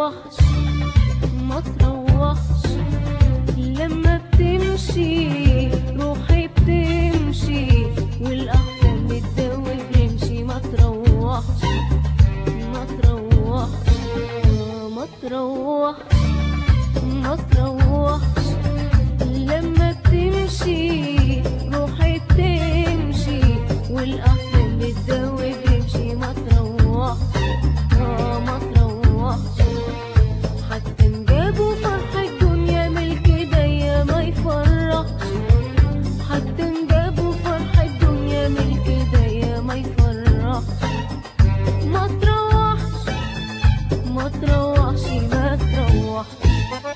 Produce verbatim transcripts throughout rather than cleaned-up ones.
تروحش ما تروحش لما بتمشي روحي بتمشي والأحلام بتداوي برمشي. ما تروحش ما تروحش ما تروحش ما تروحش لما بتمشي روحي بتمشي والأحلام بتداوي برمشي. ما تروحش ما تروحش حتى نجابوا فرح الدنيا ملك ايديا ما يفرحش. حتى نجابوا فرح الدنيا ملك ايديا ما يفرحش. ما تروحش ما تروحش ما تروحش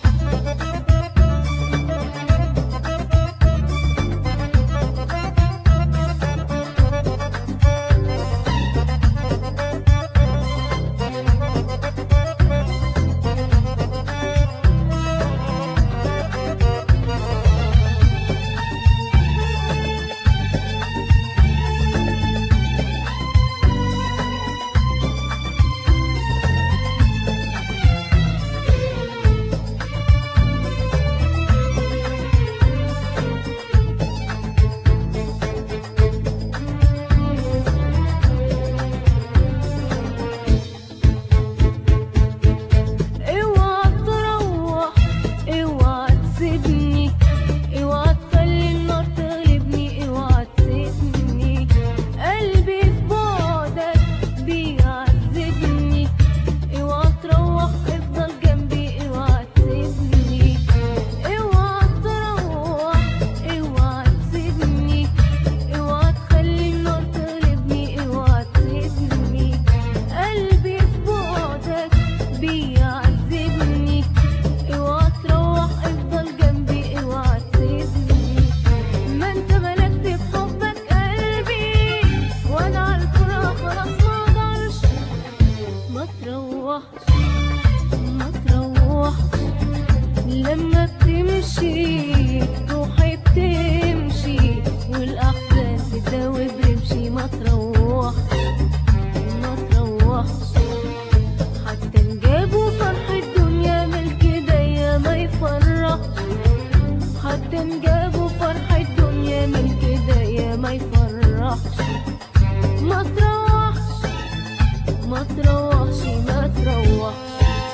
ما تروحش لما بتمشي روحي بتمشي والأحزان بتداوي برمشي. ما تروحش ما تروحش حتى نجابوا فرح الدنيا ملك ايديا ما يفرحش. حتى نجابوا فرح الدنيا ملك ايديا ما يفرحش. ما تروحش ما تروحش ما تروحش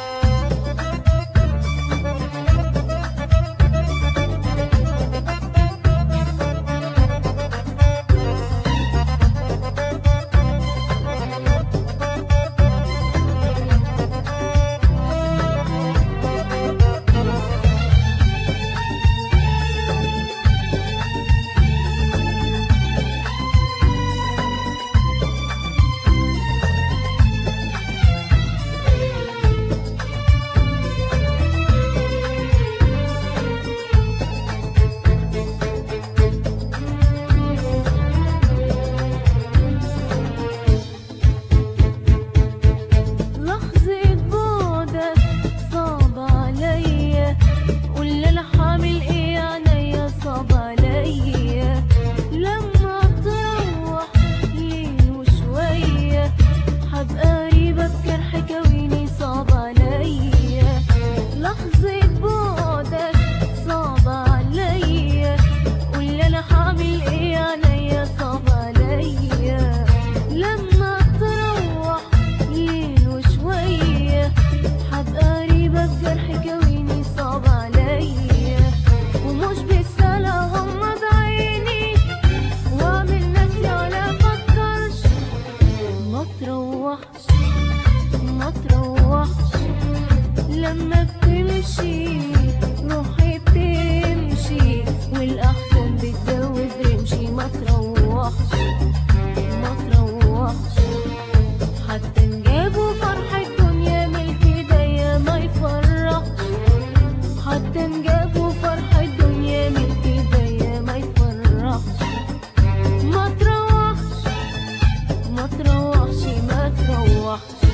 ما تروحش لما بتمشي روحي بتمشي والأحزان بتداوي برمشي. ما تروحش ما تروحش حتى نجابوا فرح الدنيا ملك ايديا ما يفرحش. حتى نجابوا فرح الدنيا ملك ايديا ما يفرحش. ما تروحش ما تروحش ما تروحش